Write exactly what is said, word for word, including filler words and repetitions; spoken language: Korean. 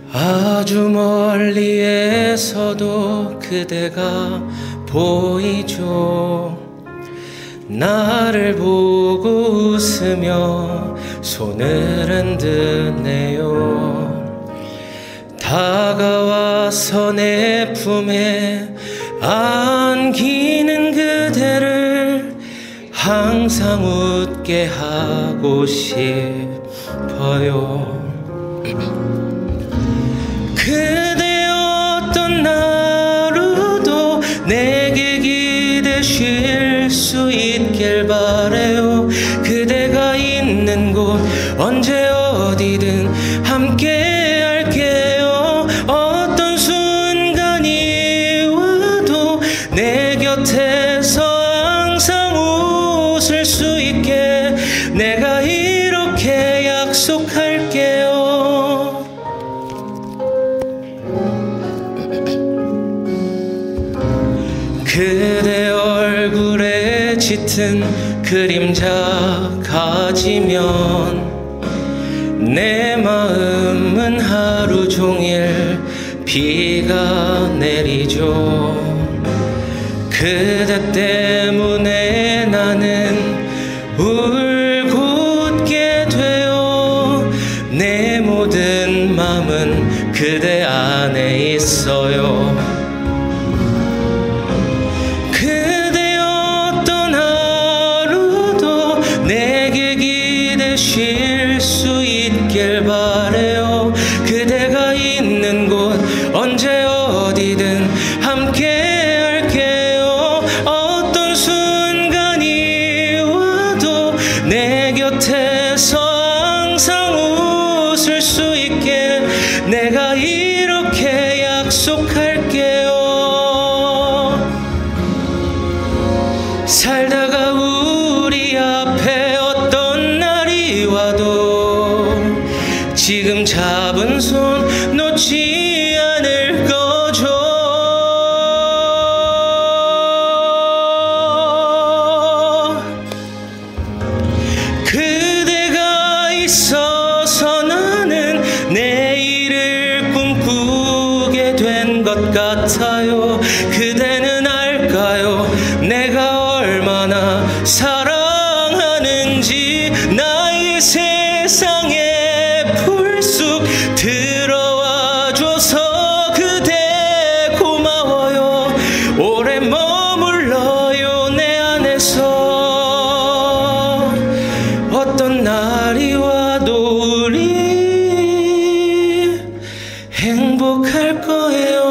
아주 멀리에서도 그대가 보이죠. 나를 보고 웃으며 손을 흔드네요. 다가와서 내 품에 안기는 그대를 항상 웃게 하고 싶어요. 그대 어떤 하루도 내게 기대실 수 있길 바래요. 그대가 있는 곳 언제 어디든 함께 할게요. 어떤 순간이 와도 내 곁에서 항상 웃을 수 있게 내가 이렇게 약속할게요. 그대 얼굴에 짙은 그림자 가지면 내 마음은 하루 종일 비가 내리죠. 그대 때문에 나는 울고 웃게 돼요. 내 모든 맘은 그대 안에 있어요. 그대 어떤 하루도 내게 기대실 수 있길 바래요. 그대가 있는 곳 언제 어디든 함께 할게요. 어떤 순간이 와도 내 곁에서 항상 웃을 수 있게 내가 이렇게 약속할게요. 살다가 우리 앞에 어떤 날이 와도 지금 잡은 손 놓지 않을 거죠. 그대가 있어서 나는 내일을 꿈꾸게 된 것 같아요. 그대는 알까요? 내가 얼마나 사랑하는지. 나의 세상에 불쑥 들어와줘서 그대 고마워요. 오래 머물러요 내 안에서. 어떤 날이 와도 우리 행복할 거예요.